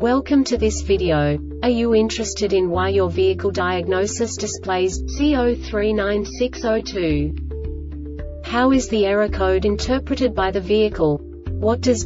Welcome to this video. Are you interested in why your vehicle diagnosis displays C039602? How is the error code interpreted by the vehicle? What does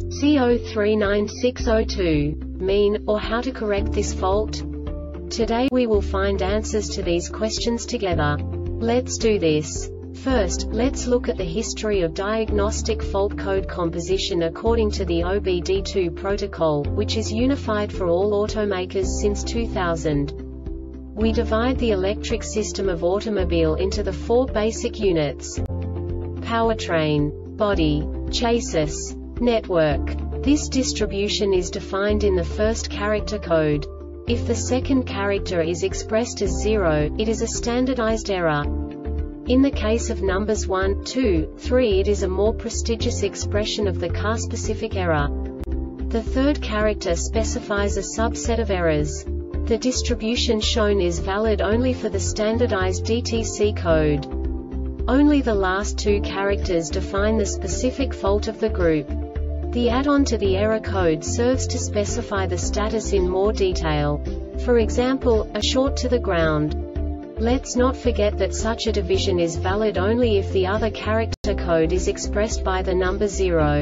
C039602 mean, or how to correct this fault? Today we will find answers to these questions together. Let's do this. First, let's look at the history of diagnostic fault code composition according to the OBD2 protocol, which is unified for all automakers since 2000. We divide the electric system of automobile into the four basic units: powertrain, body, chassis, network. This distribution is defined in the first character code. If the second character is expressed as 0, it is a standardized error. In the case of numbers 1, 2, 3, it is a more prestigious expression of the car-specific error. The third character specifies a subset of errors. The distribution shown is valid only for the standardized DTC code. Only the last two characters define the specific fault of the group. The add-on to the error code serves to specify the status in more detail. For example, a short to the ground. Let's not forget that such a division is valid only if the other character code is expressed by the number 0.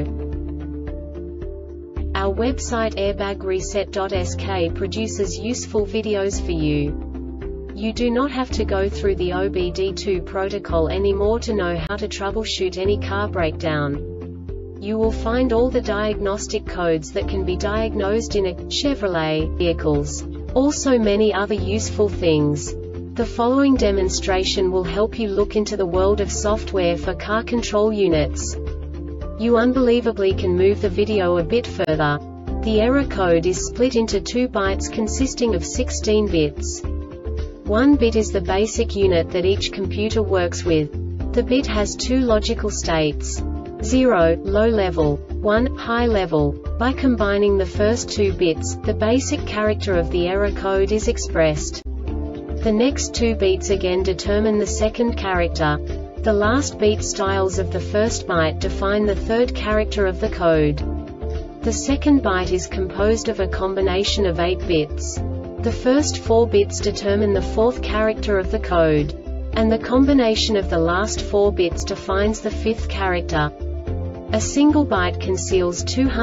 Our website airbagreset.sk produces useful videos for you. You do not have to go through the OBD2 protocol anymore to know how to troubleshoot any car breakdown. You will find all the diagnostic codes that can be diagnosed in a Chevrolet vehicles. Also many other useful things. The following demonstration will help you look into the world of software for car control units. You unbelievably can move the video a bit further. The error code is split into 2 bytes consisting of 16 bits. 1 bit is the basic unit that each computer works with. The bit has 2 logical states: 0, low level, 1, high level. By combining the first 2 bits, the basic character of the error code is expressed. The next 2 beats again determine the second character. The last beat styles of the first byte define the third character of the code. The second byte is composed of a combination of 8 bits. The first 4 bits determine the fourth character of the code. And the combination of the last 4 bits defines the fifth character. A single byte conceals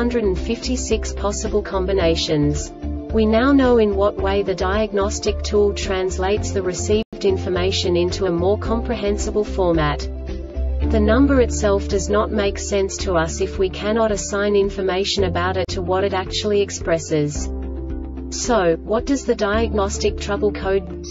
256 possible combinations. We now know in what way the diagnostic tool translates the received information into a more comprehensible format. The number itself does not make sense to us if we cannot assign information about it to what it actually expresses. So, what does the diagnostic trouble code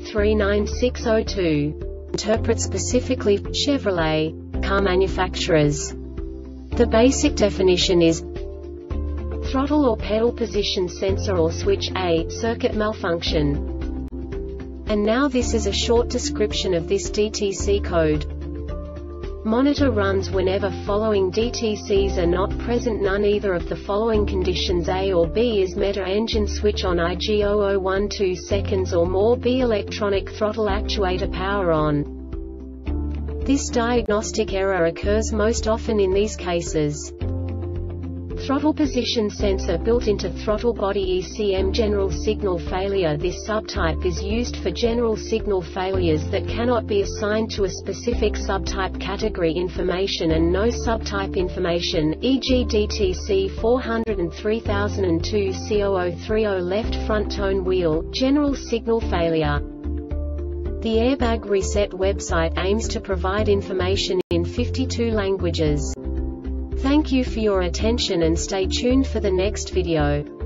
C039602 interpret specifically for Chevrolet car manufacturers? The basic definition is throttle or pedal position sensor or switch A, circuit malfunction. And now this is a short description of this DTC code. Monitor runs whenever following DTCs are not present: none either of the following conditions: A or B is met, or engine switch on IG0012 seconds or more, B electronic throttle actuator power on. This diagnostic error occurs most often in these cases: throttle position sensor built into throttle body ECM general signal failure. This subtype is used for general signal failures that cannot be assigned to a specific subtype category information and no subtype information, e.g. DTC 403002 C0030 left front tone wheel, general signal failure. The Airbag Reset website aims to provide information in 52 languages. Thank you for your attention and stay tuned for the next video.